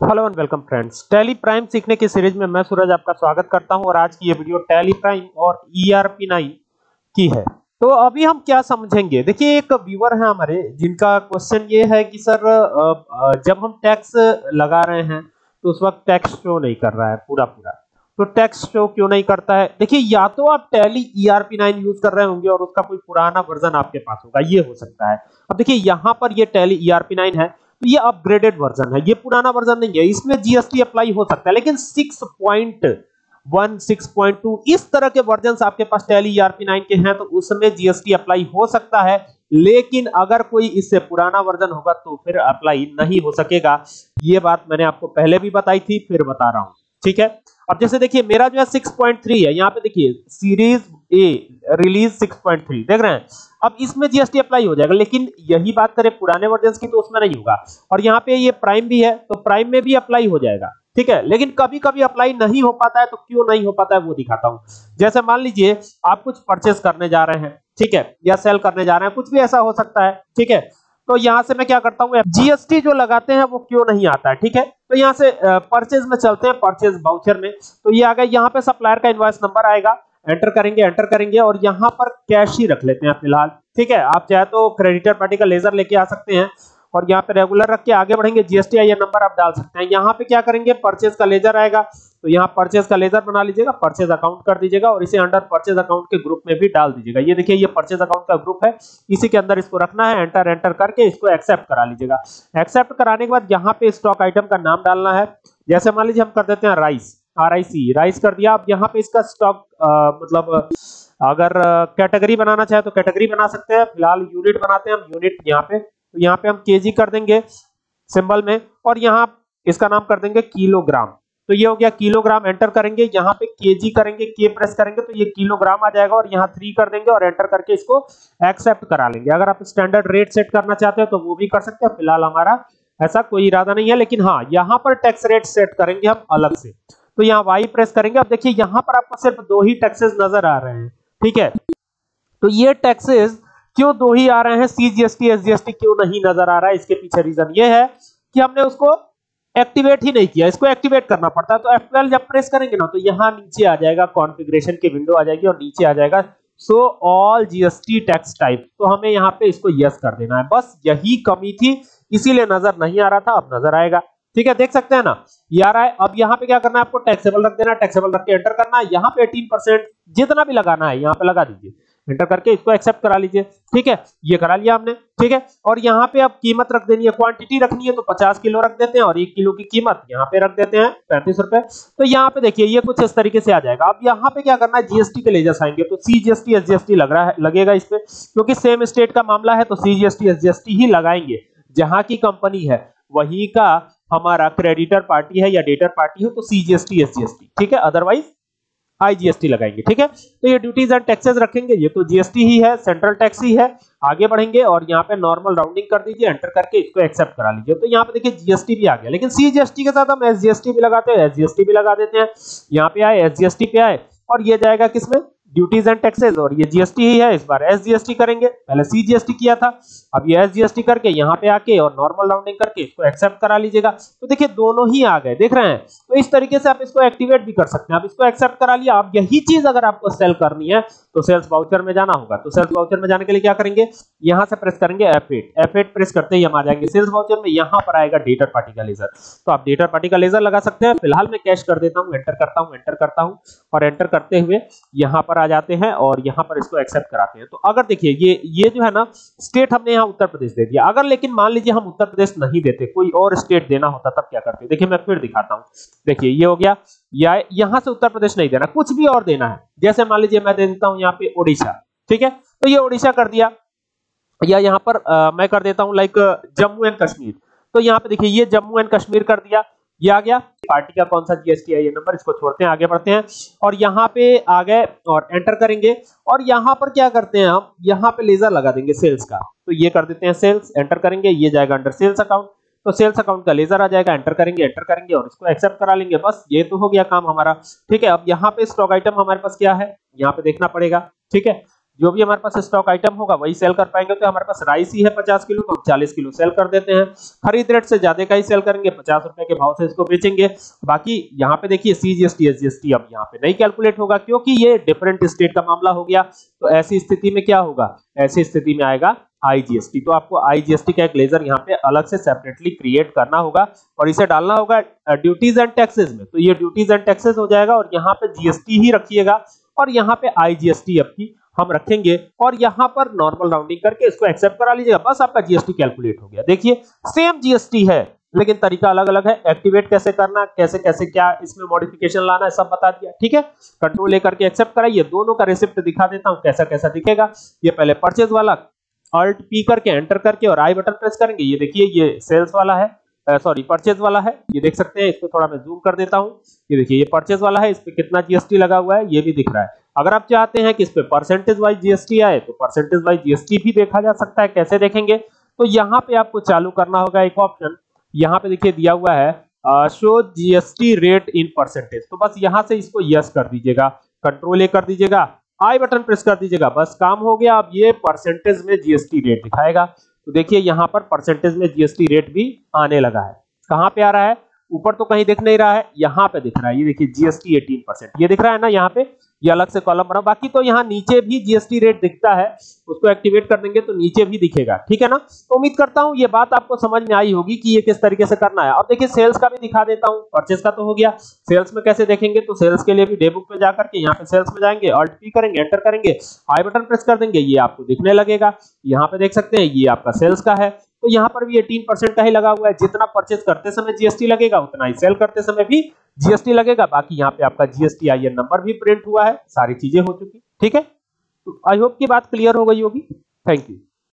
Hello and welcome friends. Tally Prime सीखने की series में मैं सूरज आपका स्वागत करता हूं और आज की ये वीडियो टैली प्राइम और ERP9 की है। तो अभी हम क्या समझेंगे, देखिए एक व्यूअर है हमारे जिनका क्वेश्चन ये है कि सर जब हम टैक्स लगा रहे हैं तो उस वक्त टैक्स शो नहीं कर रहा है पूरा तो टैक्स शो क्यों नहीं करता है। देखिए या तो आप टैली ERP9 यूज कर रहे होंगे और उसका कोई पुराना वर्जन आपके पास होगा, ये हो सकता है। अब देखिए यहाँ पर ये टैली ERP9 है तो ये अपग्रेडेड वर्जन है, ये पुराना वर्जन नहीं है, इसमें जीएसटी अप्लाई हो सकता है। लेकिन 6.1 6.2 इस तरह के वर्जन्स आपके पास टैली ERP9 के हैं तो उसमें जीएसटी अप्लाई हो सकता है। लेकिन अगर कोई इससे पुराना वर्जन होगा तो फिर अप्लाई नहीं हो सकेगा। ये बात मैंने आपको पहले भी बताई थी, फिर बता रहा हूं, ठीक है। अब जैसे देखिए मेरा जो है 6.3 है, यहाँ पे देखिए सीरीज ए रिलीज 6.3 देख रहे हैं। अब इसमें जीएसटी अप्लाई हो जाएगा, लेकिन यही बात करें पुराने वर्जन की तो उसमें नहीं होगा। और यहाँ पे ये प्राइम भी है तो प्राइम में भी अप्लाई हो जाएगा, ठीक है। लेकिन कभी कभी अप्लाई नहीं हो पाता है, तो क्यों नहीं हो पाता है वो दिखाता हूं। जैसे मान लीजिए आप कुछ परचेस करने जा रहे हैं, ठीक है, या सेल करने जा रहे हैं, कुछ भी ऐसा हो सकता है, ठीक है। तो यहां से मैं क्या करता हूं, जीएसटी जो लगाते हैं वो क्यों नहीं आता है, ठीक है। तो यहां से परचेज में चलते हैं, परचेज वाउचर में। तो ये आ गया, यहाँ पे सप्लायर का इनवॉइस नंबर आएगा, एंटर करेंगे और यहाँ पर कैश ही रख लेते हैं फिलहाल, ठीक है। आप चाहे तो क्रेडिटर पार्टी का लेजर लेके आ सकते हैं और यहाँ पे रेगुलर रख के आगे बढ़ेंगे। GSTIN नंबर आप डाल सकते हैं। यहाँ पे क्या करेंगे, परचेज का लेजर आएगा तो यहाँ परचेज का लेजर बना लीजिएगा, परचेज अकाउंट कर दीजिएगा और इसे अंडर परचेज अकाउंट के ग्रुप में भी डाल दीजिएगा। ये देखिए ये परचेज अकाउंट का ग्रुप है, इसी के अंदर इसको रखना है। एंटर करके इसको एक्सेप्ट करा लीजिएगा। एक्सेप्ट कराने के बाद यहाँ पे स्टॉक आइटम का नाम डालना है। जैसे मान लीजिए हम कर देते हैं राइस, RIC राइस कर दिया। अब यहाँ पे इसका स्टॉक मतलब अगर कैटेगरी बनाना चाहे तो कैटेगरी बना सकते हैं। फिलहाल यूनिट बनाते हैं हम, यूनिट यहाँ पे, तो यहाँ पे हम केजी कर देंगे सिंबल में और यहाँ इसका नाम कर देंगे किलोग्राम। तो ये हो गया किलोग्राम। एंटर करेंगे, यहाँ पे केजी करेंगे, के प्रेस करेंगे तो ये किलोग्राम आ जाएगा और यहाँ 3 कर देंगे और एंटर करके इसको एक्सेप्ट करा लेंगे। अगर आप स्टैंडर्ड रेट सेट करना चाहते हो तो वो भी कर सकते हैं। फिलहाल हमारा ऐसा कोई इरादा नहीं है, लेकिन हाँ यहाँ पर टैक्स रेट सेट करेंगे हम अलग से। तो यहाँ वाई प्रेस करेंगे। अब देखिए यहाँ पर आपको सिर्फ 2 ही टैक्सेस नजर आ रहे हैं, ठीक है। तो ये टैक्सेस क्यों 2 ही आ रहे हैं, CGST SGST क्यों नहीं नजर आ रहा है, इसके पीछे रीजन ये है कि हमने उसको एक्टिवेट ही नहीं किया। इसको एक्टिवेट करना पड़ता है। तो F12 जब प्रेस करेंगे ना तो यहाँ नीचे आ जाएगा, कॉन्फ़िगरेशन की विंडो आ जाएगी और नीचे आ जाएगा show all GST tax type. तो हमें यहाँ पे इसको यस कर देना है। बस यही कमी थी, इसीलिए नजर नहीं आ रहा था, अब नजर आएगा, ठीक है। देख सकते हैं ना, ये आ रहा है। अब यहाँ पे क्या करना है, आपको टैक्सेबल रख देना है, टैक्सेबल रख के एंटर करना है। यहाँ पे 18% जितना भी लगाना है यहाँ पे लगा दीजिए, एंटर करके इसको एक्सेप्ट करा लीजिए, ठीक है। ये करा लिया हमने, ठीक है। और यहाँ पे अब कीमत रख देनी है, क्वांटिटी रखनी है तो 50 किलो रख देते हैं और 1 किलो की कीमत यहाँ पे रख देते हैं 35 रुपए। तो यहाँ पे देखिए ये कुछ इस तरीके से आ जाएगा। अब यहाँ पे क्या करना है, GST के लेजर्स आएंगे तो CGST SGST लग रहा है, लगेगा इस पे, क्योंकि सेम स्टेट का मामला है तो CGST SGST ही लगाएंगे। जहां की कंपनी है वही का हमारा क्रेडिटर पार्टी है या डेटर पार्टी हो तो CGST SGST, ठीक है। अदरवाइज IGST लगाएंगे, ठीक है। तो ये ड्यूटीज एंड टैक्सेस रखेंगे, ये तो GST ही है, सेंट्रल टैक्स ही है। आगे बढ़ेंगे और यहाँ पे नॉर्मल राउंडिंग कर दीजिए, एंटर करके इसको एक्सेप्ट करा लीजिए। तो यहाँ पे देखिए GST भी आ गया, लेकिन CGST के साथ हम SGST भी लगाते हैं, SGST भी लगा देते हैं। यहाँ पे आए SGST पे आए और ये जाएगा किसमें, ड्यूटीज एंड टैक्सेस, और ये GST ही है। इस बार SGST करेंगे, पहले CGST किया था, अब ये SGST करके यहाँ पे आके और नॉर्मल राउंडिंग करके इसको एक्सेप्ट करा लीजिएगा। तो देखिए दोनों ही आ गए, देख रहे हैं। तो इस तरीके से आप इसको एक्टिवेट भी कर सकते हैं। आप इसको एक्सेप्ट करा लिया। अब यही चीज अगर आपको सेल करनी है तो सेल्स वाउचर में जाना होगा। तो सेल्स वाउचर में जाने के लिए क्या करेंगे, यहाँ से प्रेस करेंगे F8 प्रेस करते ही हम आ जाएंगे सेल्स वाउचर में। यहाँ पर आएगा डेटर पार्टी का लेजर, तो आप डेटर पार्टी का लेजर लगा सकते हैं। फिलहाल मैं कैश कर देता हूँ, एंटर करता हूँ और एंटर करते हुए यहाँ पर आ जाते हैं और यहाँ पर इसको एक्सेप्ट कराते हैं। तो अगर देखिए ये जो है ना स्टेट हमने यहाँ उत्तर प्रदेश दे दिया। अगर लेकिन मान लीजिए हम उत्तर प्रदेश नहीं देते, कोई और स्टेट देना होता तब क्या करते, देखिए मैं फिर दिखाता हूँ। देखिए ये हो गया, या यहाँ से उत्तर प्रदेश नहीं देना, कुछ भी और देना है। जैसे मान लीजिए मैं दे देता हूँ यहाँ पे उड़ीसा, ठीक है। तो ये उड़ीसा कर दिया, या यहाँ पर मैं कर देता हूँ लाइक जम्मू एंड कश्मीर। तो यहाँ पे देखिए ये जम्मू एंड कश्मीर कर दिया, ये आ गया। पार्टी का कौन सा GSTIN नंबर, इसको छोड़ते हैं, आगे बढ़ते हैं और यहाँ पे आ गए और एंटर करेंगे। और यहाँ पर क्या करते हैं, हम यहाँ पे लेजर लगा देंगे सेल्स का। तो ये कर देते हैं सेल्स, एंटर करेंगे, ये जाएगा अंडर सेल्स अकाउंट। तो सेल्स अकाउंट का लेजर आ जाएगा, एंटर करेंगे और इसको एक्सेप्ट करा लेंगे। बस ये तो हो गया काम हमारा, ठीक है। अब यहाँ पे स्टॉक आइटम हमारे पास क्या है, यहाँ पे देखना पड़ेगा, ठीक है। जो भी हमारे पास स्टॉक आइटम होगा वही सेल कर पाएंगे। तो हमारे पास राइस ही है 50 किलो, तो हम 40 किलो सेल कर देते हैं। खरीद रेट से ज्यादा का ही सेल करेंगे, 50 रुपए के भाव से इसको बेचेंगे। बाकी यहाँ पे देखिए CGST SGST अब यहाँ पे नहीं कैलकुलेट होगा, क्योंकि ये डिफरेंट स्टेट का मामला हो गया। तो ऐसी स्थिति में क्या होगा, ऐसी स्थिति में आएगा IGST। तो आपको IGST का एक लेजर यहाँ पे अलग से सेपरेटली क्रिएट करना होगा और इसे डालना होगा ड्यूटीज एंड टैक्सेस में। तो ये ड्यूटीज एंड टैक्सेस हो जाएगा और यहाँ पे GST ही रखिएगा और यहाँ पे IGST आपकी हम रखेंगे और यहाँ पर नॉर्मल राउंडिंग करके इसको एक्सेप्ट करा लीजिएगा, बस आपका GST कैलकुलेट हो गया। देखिए सेम GST है लेकिन तरीका अलग अलग है। एक्टिवेट कैसे करना, कैसे कैसे क्या इसमें मॉडिफिकेशन लाना है, सब बता दिया, ठीक है। कंट्रोल लेकर के एक्सेप्ट कराइए। दोनों का रिसिप्ट दिखा देता हूं कैसा कैसा दिखेगा। ये पहले परचेज वाला Alt P करके एंटर करके और I बटन प्रेस करेंगे। ये देखिए ये सेल्स वाला है, सॉरी परचेज वाला है, ये देख सकते हैं। इसको थोड़ा मैं जूम कर देता हूं। ये देखिए ये परचेज वाला है, इस पे कितना GST लगा हुआ है ये भी दिख रहा है। अगर आप चाहते हैं कि इस पे परसेंटेज वाइज GST आए तो परसेंटेज वाइज GST भी देखा जा सकता है। कैसे देखेंगे, तो यहाँ पे आपको चालू करना होगा एक ऑप्शन, यहाँ पे देखिए दिया हुआ है show GST rate in percentage. तो बस यहाँ से इसको यस कर दीजिएगा, कंट्रोल ए कर दीजिएगा, आई बटन प्रेस कर दीजिएगा, बस काम हो गया। अब ये परसेंटेज में GST रेट दिखाएगा। तो देखिए यहाँ पर परसेंटेज में GST रेट भी आने लगा है। कहाँ पे आ रहा है, ऊपर तो कहीं दिख नहीं रहा है, यहाँ पे दिख रहा है। ये देखिए GST 18%, ये दिख रहा है ना यहाँ पे, ये अलग से कॉलम बना। बाकी तो यहाँ नीचे भी GST रेट दिखता है, उसको एक्टिवेट कर देंगे तो नीचे भी दिखेगा, ठीक है ना। तो उम्मीद करता हूँ ये बात आपको समझ में आई होगी कि ये किस तरीके से करना है। अब देखिए सेल्स का भी दिखा देता हूँ, परचेज का तो हो गया। सेल्स में कैसे देखेंगे, तो सेल्स के लिए भी डे बुक पे जाकर के यहाँ पे सेल्स में जाएंगे, Alt P करेंगे, एंटर करेंगे, आई बटन प्रेस कर देंगे, ये आपको दिखने लगेगा। यहाँ पे देख सकते हैं ये आपका सेल्स का है। तो यहाँ पर भी 18% का ही लगा हुआ है। जितना परचेज करते समय GST लगेगा उतना ही सेल करते समय भी GST लगेगा। बाकी यहाँ पे आपका GSTIN नंबर भी प्रिंट हुआ है, सारी चीजें हो चुकी, ठीक है। तो आई होप की बात क्लियर हो गई होगी। Thank you.